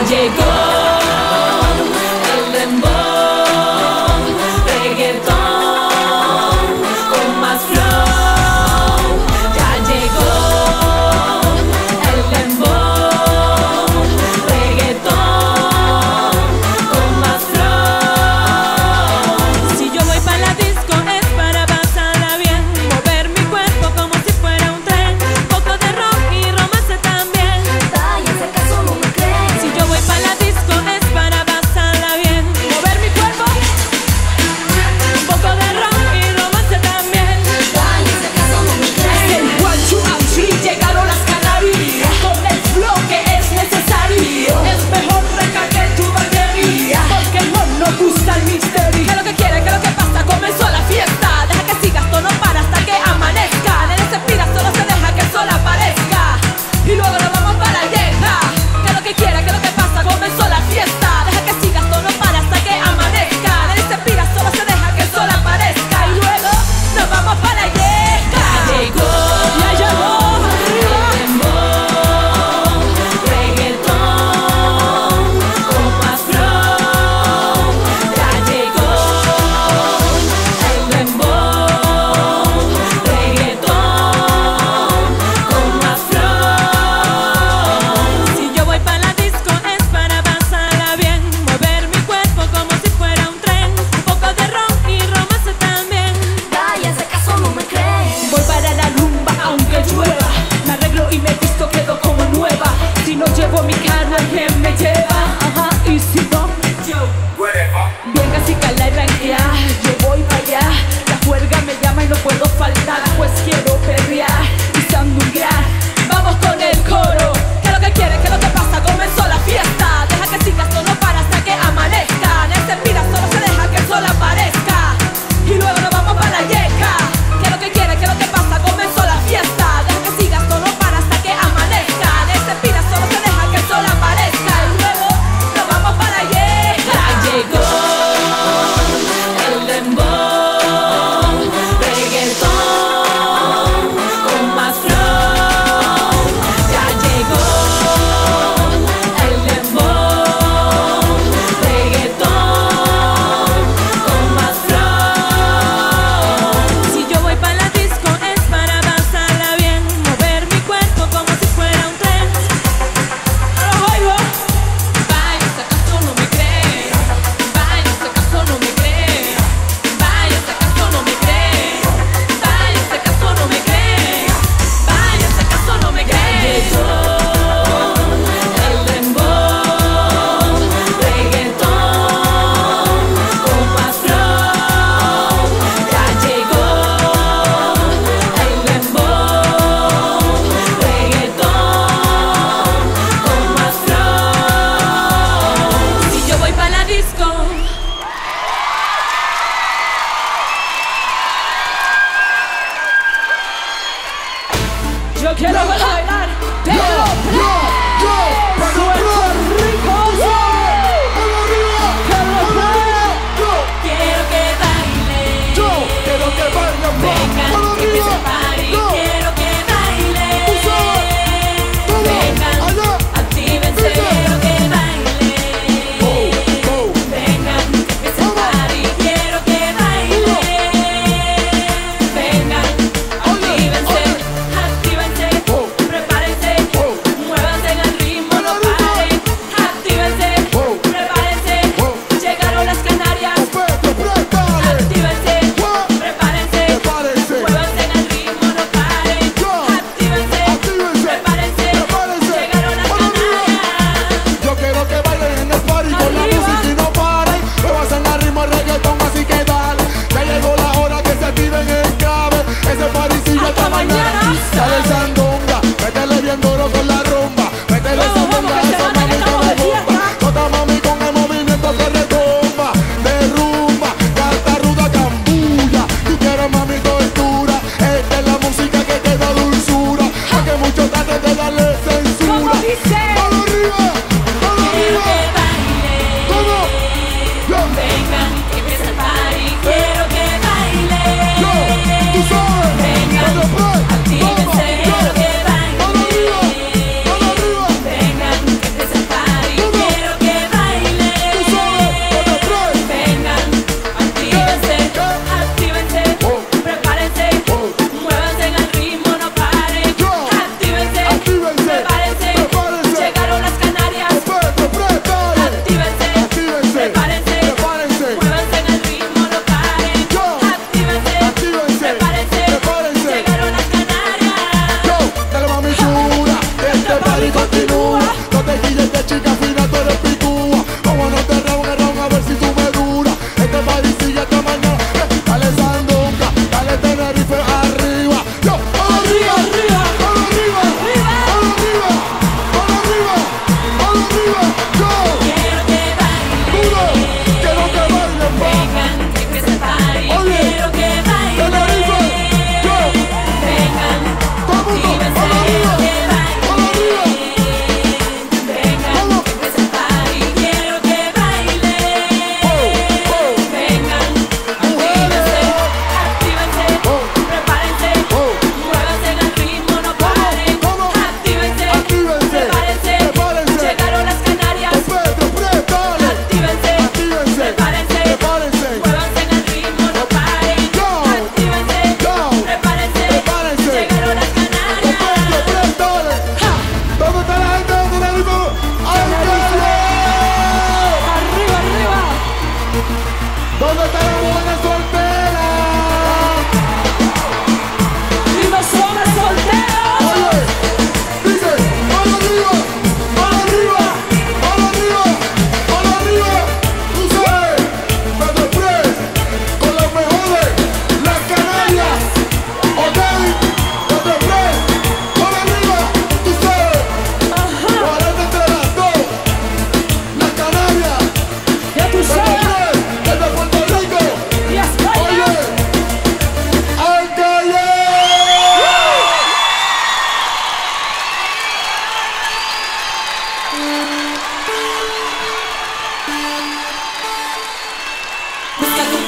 llegó el dembow, reggaetón con más flow. Ya llegó el dembow, reggaetón con más flow. Si yo voy pa' la disco es para pasarla bien, mover mi cuerpo como si fuera un tren, un poco de rock y romance también. Ay, en ese caso no me creen. Si yo voy pa' la disco es para pasarla bien, mover mi cuerpo, un poco de rock y romance también. Ay, en ese caso no me creen. El 1, 2 and 3 llegaron las Canarias, con el flow que es necesario. Es mejor recargar tu batería, porque no nos gusta el misterio. ¿Qué es lo que quiere? ¿Qué es lo que pasa? Comenzó la fiesta. Deja que sigas, esto no para hasta que amanezca. Nene se pira, solo se deja que el sol aparezca, y luego nos vamos para la yeja. ¿Qué es lo que quiere? ¿Qué es lo que pasa? Comenzó la fiesta. Deja que sigas, esto no para hasta que amanezca. Nene se pira, solo se deja que el sol aparezca, y luego nos vamos para la yeja. Ya llegó el dembow, reggaetón con más flow. Ya llegó el dembow, reggaetón con más flow. Si yo voy pa' la disco es para pasarla bien, mover mi cuerpo como si fuera un tren, un poco de rock y romance también. Ay, en ese caso no me creen. Voy para la rumba aunque llueva, me arreglo y me visto, quedo como nueva. Si no llevo mi carro, ¿quién me lleva? Ajá, y si no, bien así cala y ranquear, yo voy para allá. La juerga me llama y no puedo faltar, pues quiero perrear y sandunguear. Vamos con el coro. ¿Qué es lo que quiere? ¿Qué es lo que pasa? Comenzó la fiesta. Deja que sigas, esto no para hasta que amanezca. En ese pira solo se deja que el sol aparezca, y luego nos vamos para la yeca. ¿Qué es lo que quiere? ¿Qué es lo que pasa? Comenzó la fiesta. Deja que sigas, esto no para hasta que amanezca. En ese pira solo se deja que el sol aparezca, y luego nos vamos para la yeca. Ya llegó el dembow, reggaetón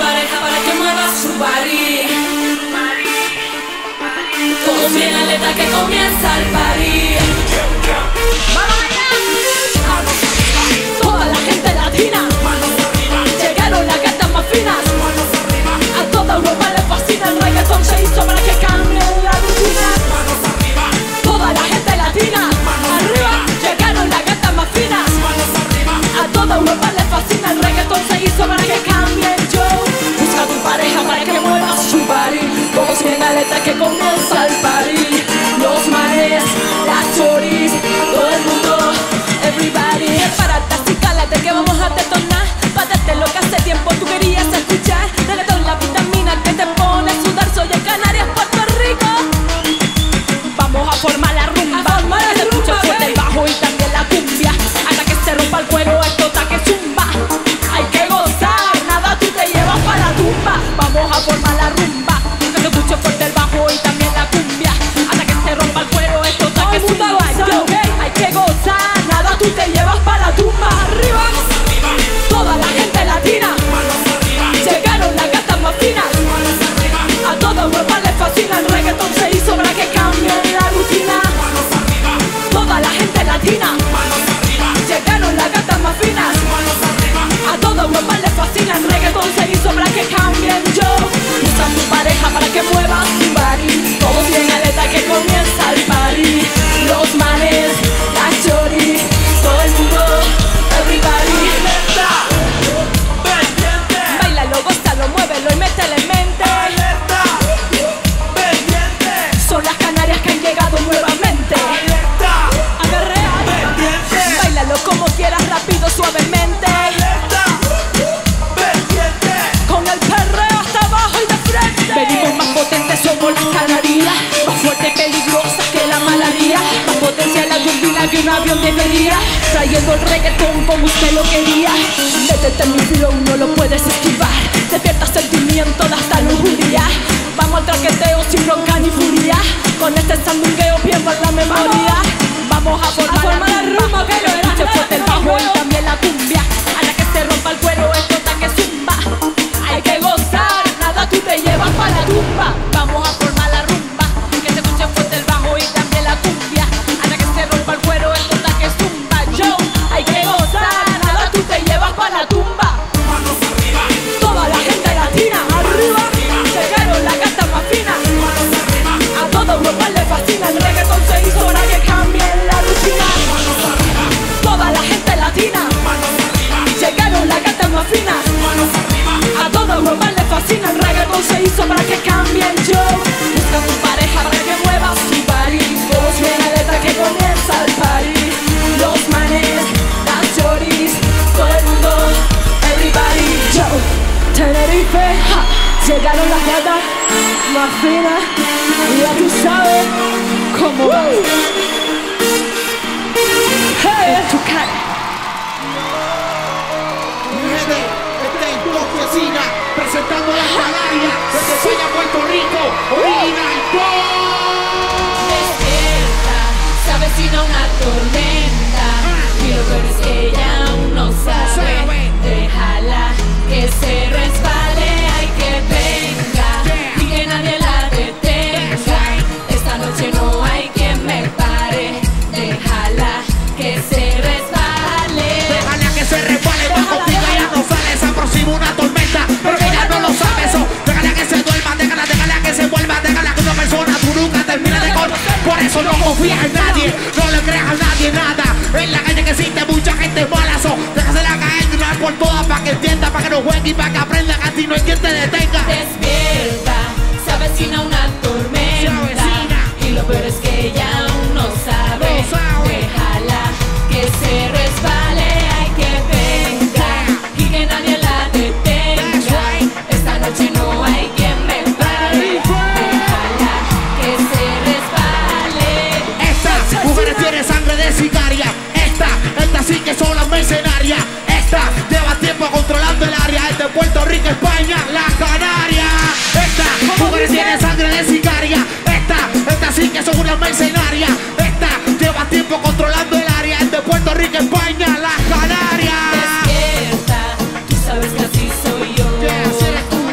pareja para que mueva su body. Todos bien alerta que comienza el party. ¡Vamos allá! Toda la gente latina, llegaron las gatas más finas. A toda Europa le fascina el reggaetón, se hizo para que cambie la rutina. Toda la gente latina, arriba, llegaron las gatas más finas. A toda Europa le fascina el reggaetón, se hizo para que cambie el show. Busca tu pareja para que mueva su body. Todos bien alerta que comienza el party. Los manes, las choris, todo el mundo, everybody. Prepárate, así cálate que vamos a detonar. Párate lo que hace tiempo tú querías escuchar. Reggaetón, la vitamina que te pone a sudar. Soy en Canarias, Puerto Rico. Vamos a formar la rumba. Que se escuche fuerte el bajo y también la cumbia. Hasta que se rompa el cuero, esto está que zumba. Hay que gozar, nada tú te llevas para la tumba. Vamos a formar la rumba. Que se escuche fuerte el bajo y también la cumbia. Hasta que se rompa el cuero, esto está que zumba. Hay que gozar, nada tú te llevas para la tumba. Arriba, toda la gente latina, llegaron las gatas más finas. A toda Europa le fascina el reggaetón, se hizo para que cambie la rutina. Toda la gente latina, llegaron las gatas más finas. A toda Europa le fascina el reggaetón, se hizo para que cambien yo. Usa tu pareja para que mueva su body. Todos bien alerta que comienza el party. Los manes, las choris, todo el mundo, everybody. Báilalo, gózalo, muévelo y métele en mente. Son las Canarias que han llegado nuevamente. Agarrea, báilalo como quieras, rápido, suavemente. Con el perreo hasta abajo y de frente. Venimos más potentes, somos las Canarias. Más fuerte y peligrosa que la malaria. Más potencia la turbina que un avión debería. Trayendo el reggaetón como usted lo quería. Métete en mi flow, no lo puedes esquivar. Despierta sentimiento de hasta lujuria. Vamos al traqueteo sin bronca ni furia. Con este sandungueo bien por la memoria. Vamos a formar la rumba, que lo era. Se fuerte el bajo y también la cumbia. A la que se rompa el cuero, esto está que zumba. Hay que gozar, nada tú te llevas para la tumba. Vamos a formar la rumba, que se escuche fuerte el bajo y también la cumbia. A la que se rompa el cuero, esto está que zumba. Yo, hay que gozar, nada tú te llevas para la tumba. Toda la gente latina, arriba, llegaron las gatas más finas. A toda Europa le fascina el reggaetón, se hizo para que cambie la rutina. Toda la gente latina, llegaron las gatas más finas. A toda Europa le fascina el reggaetón, se hizo para que cambie el show. Busca tu pareja para que mueva su body. Todos bien alerta que comienza el party. Los manes, las choris, todo el mundo, everybody. Yo, Tenerife, ja, llegaron las gatas más finas. Ya tú sabes cómo va. Hey, tu cara. Presentando las Canarias, desde España, Puerto Rico, original. Despierta, se avecina una tormenta. Y lo peor es que ella aún no sabe. Déjala que se resbale, hay que venga y que nadie la detenga. Esta noche no hay quien me pare. Déjala que se resbale. Déjala que se resbale, más contigo ya no sale. Se aproxima una tormenta, pero ella no lo sabe eso. Déjala que se duerma, déjala que se vuelva. Déjala que una persona tú nunca termina de conocer. Por eso no confías en nadie, no le creas a nadie nada. En la calle que existe mucha gente mala, déjasela caer de una vez por todas para que entienda, para que no juegue y para que aprenda que a ti no hay quien te detenga. Despierta, se avecina una tormenta. Y lo peor es que ella aún no sabe. Déjala que se resbale, hay que venga y que nadie la detenga. Esta noche no hay quien me pare. Déjala que se resbale. Esta mujer tiene sangre de sicaria. Esta sí que son las mercenarias. Esta lleva tiempo controlando el área. Es de Puerto Rico, España, las Canarias. Esta mujer tiene sangre de sicaria. Esta sí que son unas mercenarias. Esta lleva tiempo controlando el área. Es de Puerto Rico, España, las Canarias. Despierta, tú sabes que así soy yo. Así eres tú.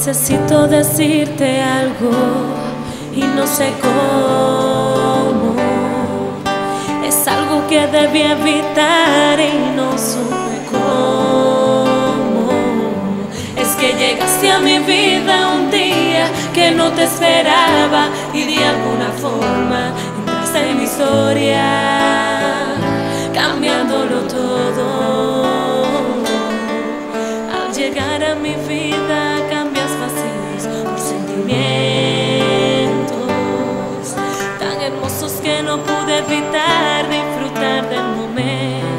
Necesito decirte algo y no sé cómo. Es algo que debí evitar y no supe cómo. Es que llegaste a mi vida un día que no te esperaba y de alguna forma entraste en mi historia, cambiándolo todo. Al llegar a mi vida cambias vacíos por sentimientos tan hermosos que no pude evitar disfrutar del momento.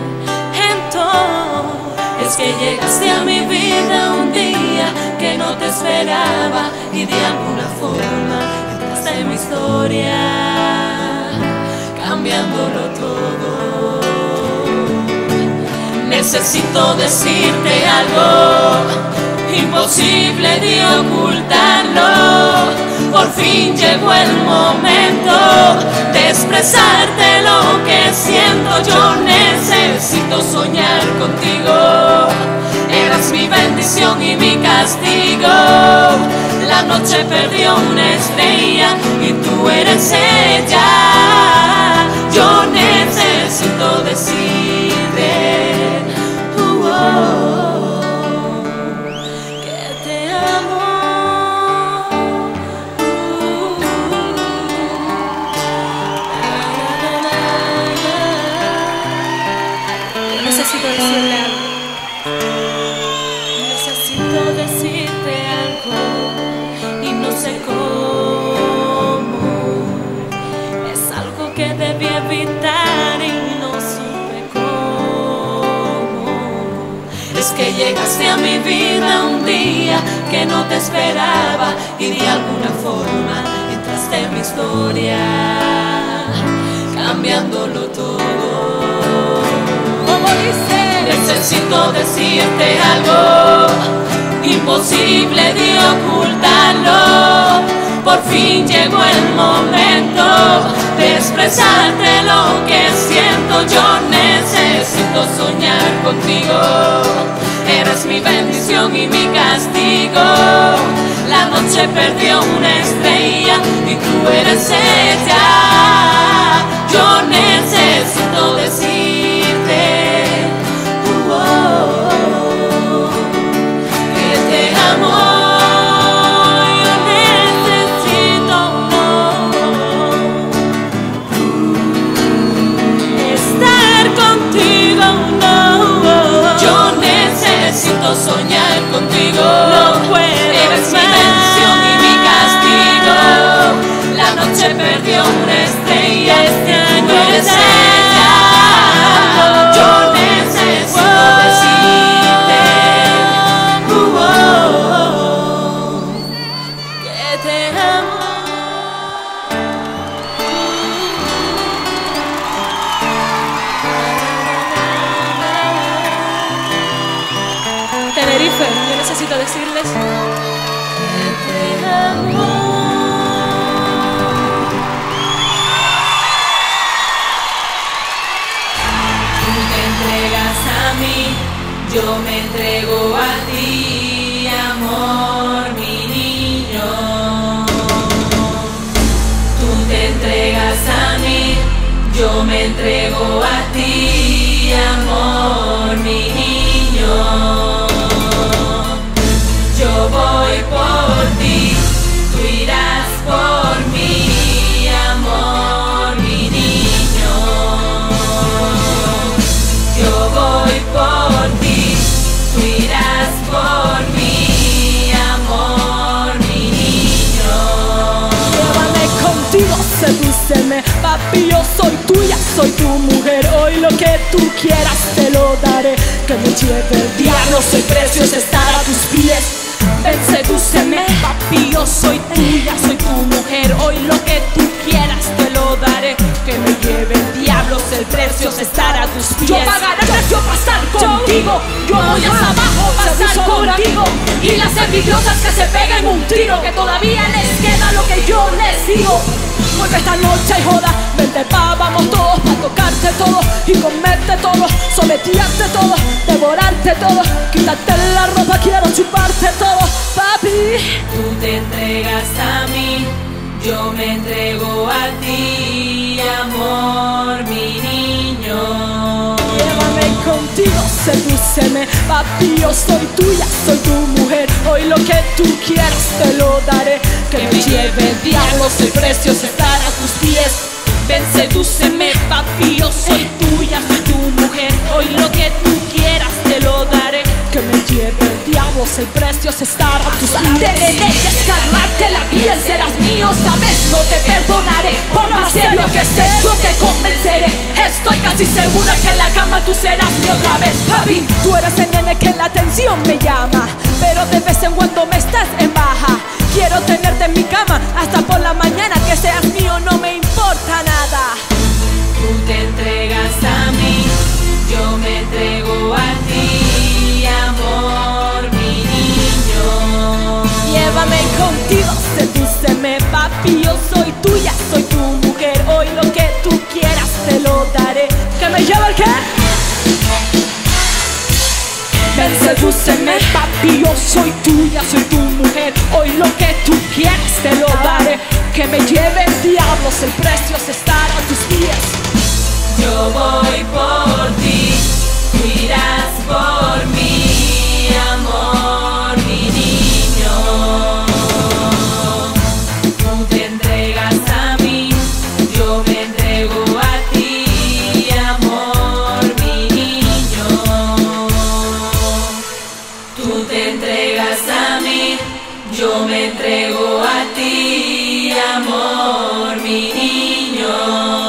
Es que llegaste a mi vida un día que no te esperaba y de alguna forma entraste en mi historia, cambiándolo todo. Necesito decirte algo imposible de ocultarlo. Por fin llegó el momento de expresarte lo que siento. Yo necesito soñar contigo. Eras mi bendición y mi castigo. La noche perdió una estrella y tú eres ella. Yo necesito decirte que te amo. Necesito decirle algo. Necesito decirte algo y no sé cómo. Es algo que debí evitar y no supe cómo. Es que llegaste a mi vida un día que no te esperaba y de alguna forma entraste en mi historia, cambiándolo todo. Como dice, necesito decirte algo imposible de ocultarlo. Por fin llegó el momento de expresarte lo que siento. Yo necesito soñar contigo. Eres mi bendición y mi castigo. La noche perdió una estrella y tú eres ella. Yo necesito decirte que te amo. Necesito soñar contigo. No puedo. Eres mi bendición y mi castigo. La noche perdió una estrella. Tú eres ella. Yo necesito decirte que te amo. Tenerife, yo necesito decirles que te amo. Tú te entregas a mí, yo me entrego a ti, amor, mi niño. Tú te entregas a mí, yo me entrego a ti, amor, mi niño. Yo voy por ti, tú irás por mí, amor, mi niño. Yo voy por ti, tú irás por mí, amor, mi niño. Llévame contigo, sedúceme, papi, yo soy tuya, soy tu mujer. Hoy lo que tú quieras te lo daré. Que me lleve el diablo, el precio es estar a tus pies. Ven, sedúceme, papi, yo soy tuya, soy tu mujer. Hoy lo que tú quieras te lo daré. Que me lleve el diablo, el precio es estar a tus pies. Yo pagaré el precio para estar contigo. Yo voy hasta abajo para estar contigo. Y las envidiosas que se peguen un tiro, que todavía les queda lo que yo les digo. Porque esta noche hay joda, frente pa' vamos todos, pa' tocarte todo y comerte todo, sometearte todo, devorarte todo, quitarte la ropa, quiero chuparte todo, papi. Tú te entregas a mí, yo me entrego a ti, amor, mi niño. Llévame contigo, sedúceme, papi, yo soy tuya, soy tu mujer. Hoy lo que tú quieras te lo daré. Que me lleve el diablo, el precio es estar a tus pies. Ven, sedúceme, papi, yo soy tuya, soy tu mujer. Hoy lo que tú quieras te lo daré. Que me lleve el diablo, el precio es estar a tus pies. Deberé descargarte la piel, serás mío, sabes, no te perdonaré. Por más serio que estés, yo te convenceré. Estoy casi segura que en la cama tú serás mi otra vez. Papi, tú eres el nene que la atención me llama, pero de vez en cuando me estás en baja. Quiero tenerte en mi cama hasta por la mañana. Que seas mío no me importa nada. Tú te entregas a mí, yo me entrego a ti, amor, mi niño. Llévame contigo, sedúceme, papi, yo soy tuya, soy tu mujer. Hoy lo que tú quieras te lo daré. ¿Que me lleva el qué? Ven, sedúceme, papi, yo soy tuya, soy tu mujer. Hoy lo que tú quieras te lo daré. Que me lleve el diablo, el precio es estar a tus pies. Yo voy por ti, tú irás por mí, amor, mi niño. Tú te entregas a mí, yo me entrego a ti, amor, mi niño. Tú te entregas a mí, yo me entrego a ti, amor, mi niño.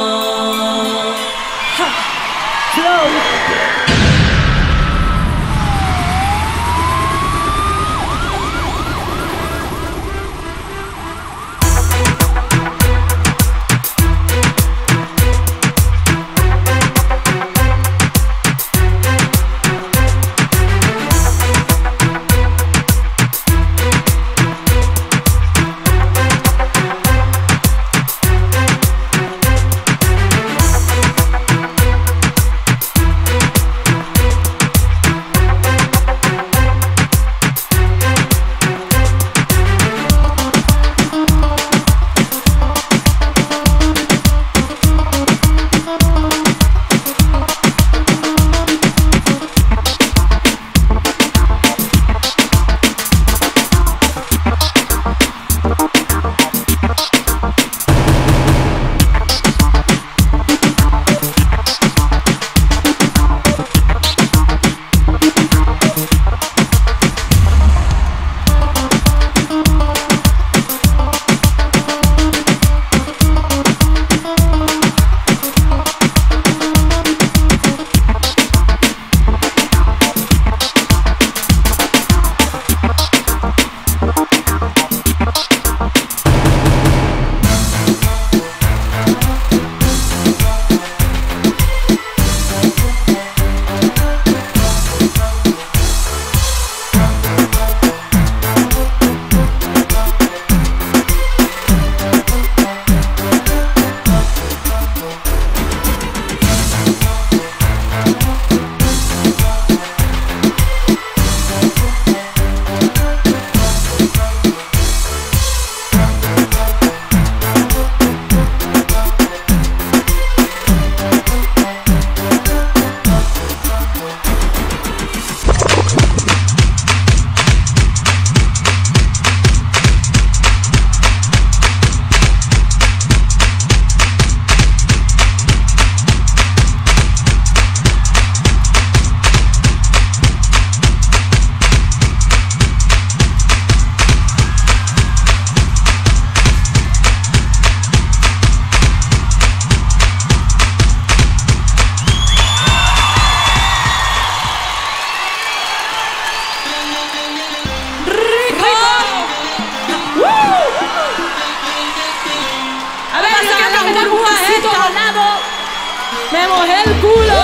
Me mojé el culo.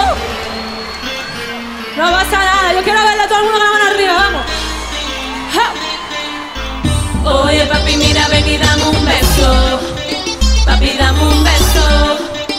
No pasa nada. Yo quiero verle a todo el mundo con la mano arriba. Vamos. Oye, papi, mira, ven y dame un beso. Papi, dame un beso.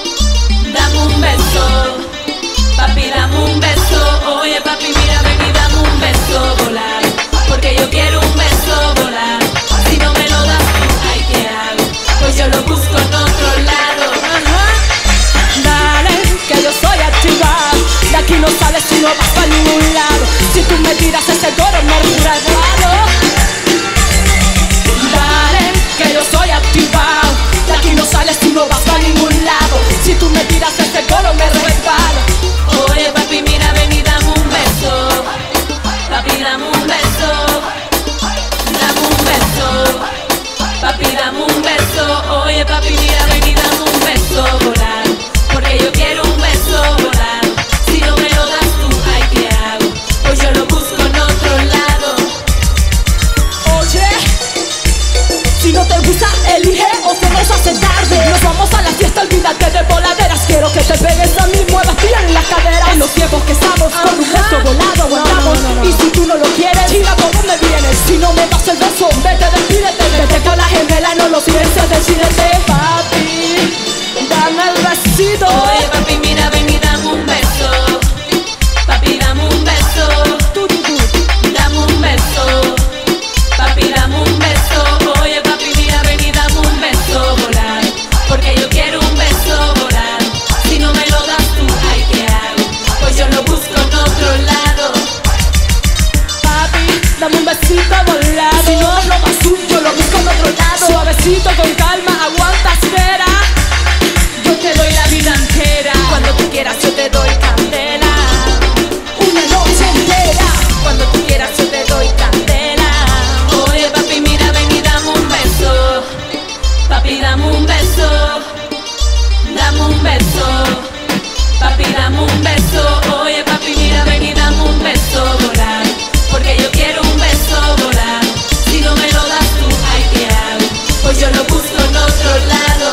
ese coro me resbalo. Oye papi, mira, ven y dame un beso. Papi, dame un beso. Dame un beso. Papi, dame un beso. Oye papi, mira, ven y dame un beso volar. Porque yo quiero un beso volar. Si no me lo das tú, ay, ¿qué hago? Pues yo lo busco en otro lado. Oye, si no te gusta, elige o se nos hace tarde. Nos vamos a la fiesta, olvídate de voladeras. Quiero que te pegues a mí, muevas bien las caderas. En los tiempos que estamos, con un beso volado aguantamos. Y si tú no lo quieres, mira cómo me vienes. Si no me das el beso, vete, despídete. Vete con la gemela, no lo pienses, decídete. Papi, dame el besito. Oye papi, mira, ven y dame un beso. Papi, dame un beso. Dame un beso. Papi, dame un beso. Oye papi, mira, ven y dame un beso volar. Porque yo quiero un beso volar. Si no me lo das tú, ay, ¿qué hago? Pues yo lo busco en otro lado. Papi, dame un besito volado. Si no lo das tú, yo lo busco en otro lado. Suavecito, con calma, aguanta, espera. Yo te doy la vida entera. Cuando tú quieras yo te doy candela. Una noche entera. Cuando tú quieras yo te doy candela. Oye papi, mira, ven y dame un beso. Papi, dame un beso. Dame un beso. Papi, dame un beso. Oye papi, mira, ven y dame un beso volar. Porque yo quiero un beso volar. Si no me lo das tú, ay, ¿qué hago? Pues yo lo busco en otro lado.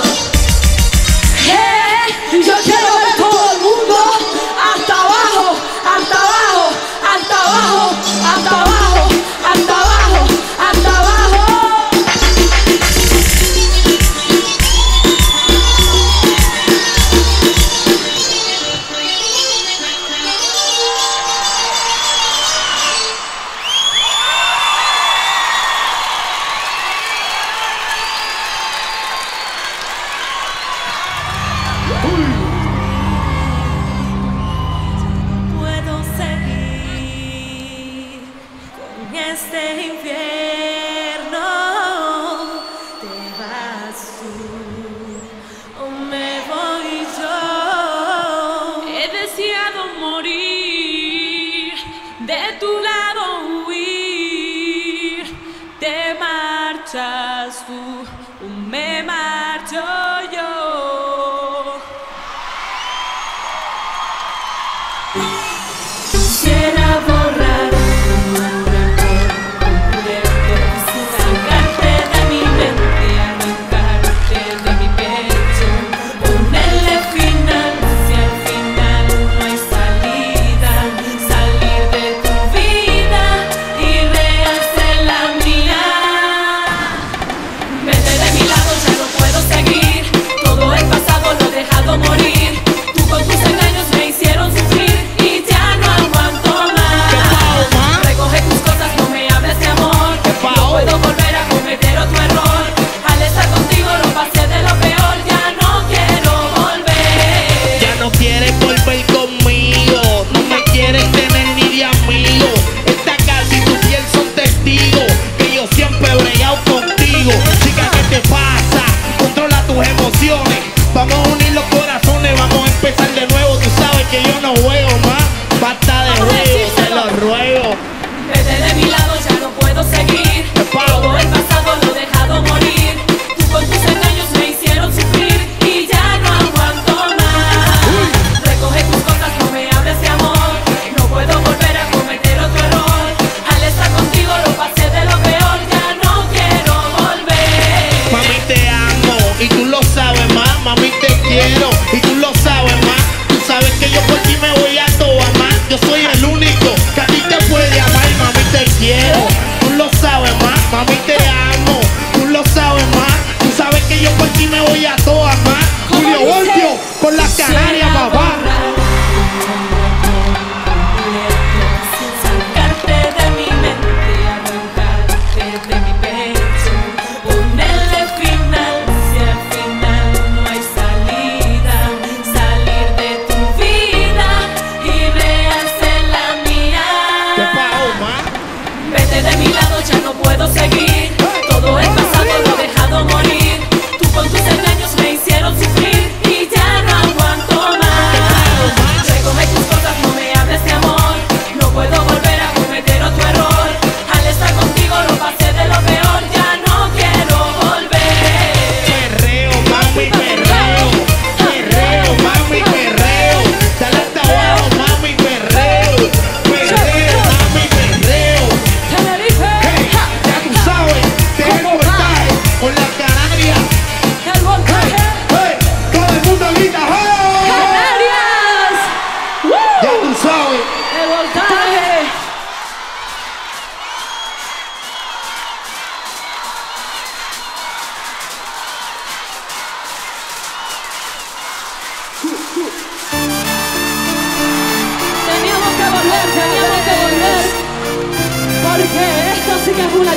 Y yo quiero ver todo el mundo hasta abajo, hasta abajo, hasta abajo, hasta abajo, hasta abajo, hasta abajo. Puedo seguir con este infierno. Te vas tú o me voy yo. He deseado morir, de tu lado huir. Te marchas tú o me marcho yo. Quisiera borrar tu nombre por completo, sacarte de mi mente, arrancarte de mi pecho, ponerle final si al final no hay salida, salir de tu vida y rehacer la mía. Vete de mi lado, ya no puedo seguir.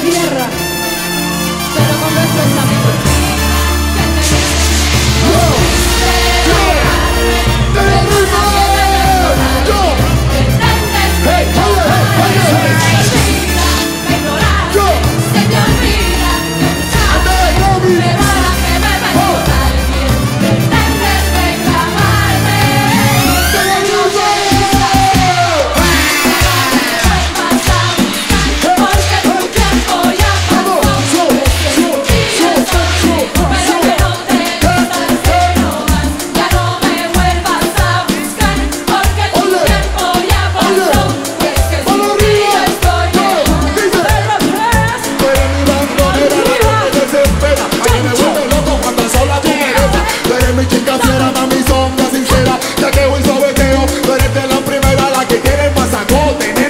tierra, pero con nuestros amigos.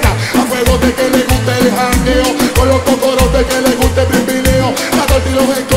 Con los cocorotes que le guste el privileo, la torta y los